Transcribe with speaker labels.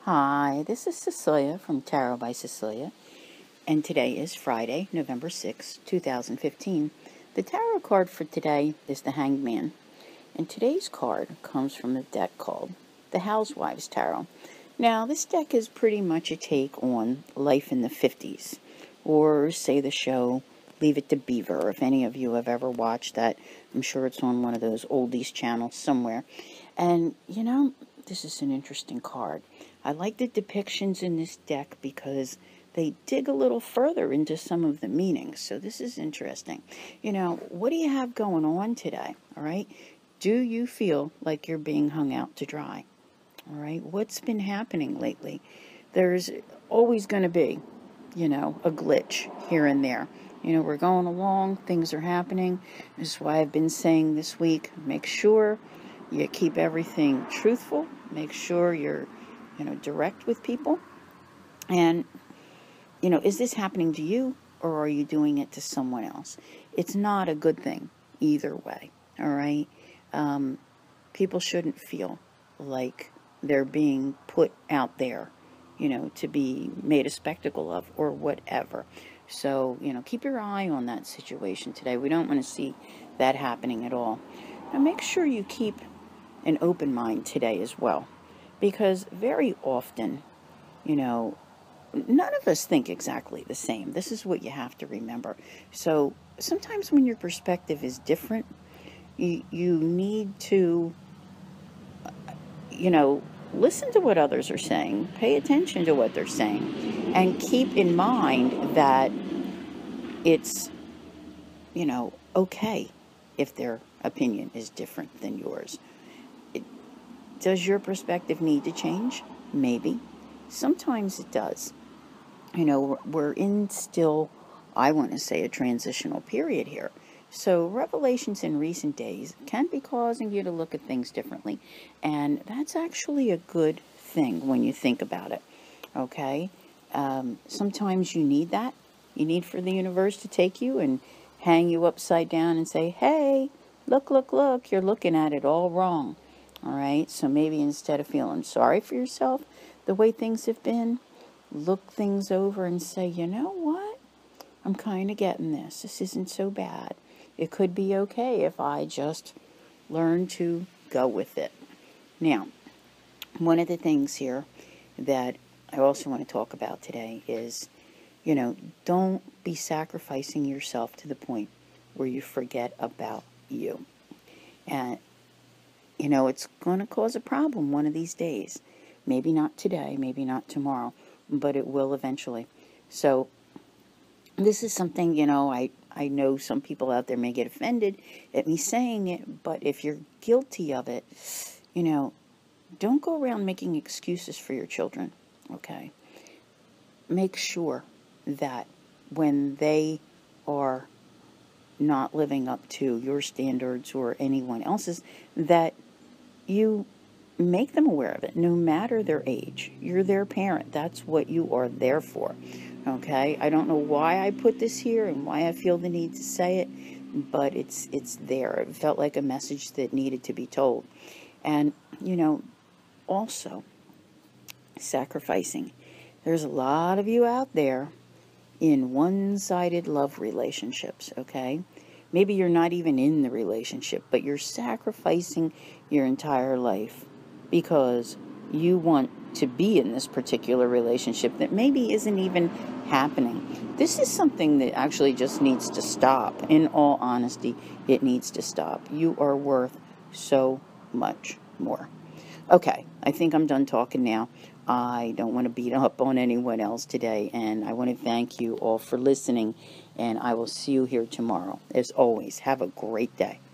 Speaker 1: Hi, this is Cecilia from Tarot by Cecilia, and today is Friday, November 6, 2015. The tarot card for today is the Hanged Man, and today's card comes from the deck called the Housewives Tarot. Now, this deck is pretty much a take on life in the 50s, or say the show Leave It to Beaver. If any of you have ever watched that, I'm sure it's on one of those oldies channels somewhere. And, this is an interesting card. I like the depictions in this deck because they dig a little further into some of the meanings. So this is interesting. What do you have going on today? All right. Do you feel like you're being hung out to dry? All right. What's been happening lately? There's always going to be, a glitch here and there. We're going along. Things are happening. This is why I've been saying this week, make sure you keep everything truthful. Make sure you're direct with people. And, is this happening to you or are you doing it to someone else? It's not a good thing either way, all right? People shouldn't feel like they're being put out there, to be made a spectacle of or whatever. So, keep your eye on that situation today. We don't want to see that happening at all. Now, make sure you keep an open mind today as well. Because very often, none of us think exactly the same. This is what you have to remember. So sometimes when your perspective is different, you need to, listen to what others are saying, pay attention to what they're saying, and keep in mind that it's, okay if their opinion is different than yours. Does your perspective need to change? Maybe. Sometimes it does. We're in still, I want to say, a transitional period here. So revelations in recent days can be causing you to look at things differently. And that's actually a good thing when you think about it. Okay? Sometimes you need that. You need for the universe to take you and hang you upside down and say, hey, look, you're looking at it all wrong. All right, so maybe instead of feeling sorry for yourself, the way things have been, look things over and say, you know what? I'm kind of getting this. This isn't so bad. It could be okay if I just learn to go with it. Now, one of the things here that I also want to talk about today is, don't be sacrificing yourself to the point where you forget about you. And it's going to cause a problem one of these days. Maybe not today, maybe not tomorrow, but it will eventually. So this is something, I know some people out there may get offended at me saying it, but if you're guilty of it, don't go around making excuses for your children, okay? Make sure that when they are not living up to your standards or anyone else's, that you make them aware of it, no matter their age. You're their parent. That's what you are there for. Okay? I don't know why I put this here and why I feel the need to say it, but it's there. It felt like a message that needed to be told. And, also sacrificing. There's a lot of you out there in one-sided love relationships, okay? Maybe you're not even in the relationship, but you're sacrificing your entire life because you want to be in this particular relationship that maybe isn't even happening. This is something that actually just needs to stop. In all honesty, it needs to stop. You are worth so much more. Okay, I think I'm done talking now. I don't want to beat up on anyone else today, and I want to thank you all for listening, and I will see you here tomorrow. As always, have a great day.